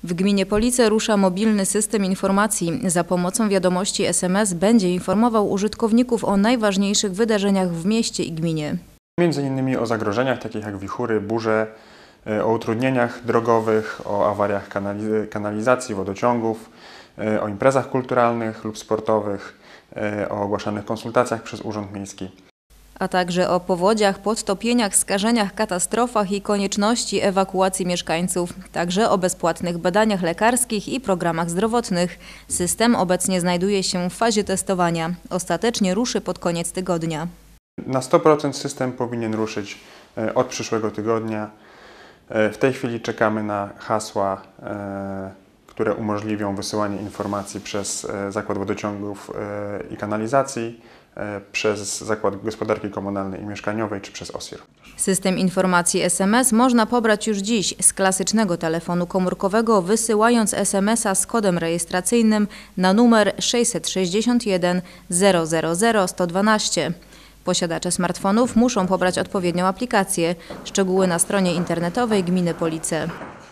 W gminie Police rusza mobilny system informacji. Za pomocą wiadomości SMS będzie informował użytkowników o najważniejszych wydarzeniach w mieście i gminie. Między innymi o zagrożeniach takich jak wichury, burze, o utrudnieniach drogowych, o awariach kanalizacji, wodociągów, o imprezach kulturalnych lub sportowych, o ogłaszanych konsultacjach przez Urząd Miejski. A także o powodziach, podtopieniach, skażeniach, katastrofach i konieczności ewakuacji mieszkańców. Także o bezpłatnych badaniach lekarskich i programach zdrowotnych. System obecnie znajduje się w fazie testowania. Ostatecznie ruszy pod koniec tygodnia. Na 100% system powinien ruszyć od przyszłego tygodnia. W tej chwili czekamy na hasła, które umożliwią wysyłanie informacji przez Zakład Wodociągów i Kanalizacji, przez Zakład Gospodarki Komunalnej i Mieszkaniowej czy przez OSIR. System informacji SMS można pobrać już dziś z klasycznego telefonu komórkowego, wysyłając SMS-a z kodem rejestracyjnym na numer 661 000 112. Posiadacze smartfonów muszą pobrać odpowiednią aplikację. Szczegóły na stronie internetowej Gminy Police.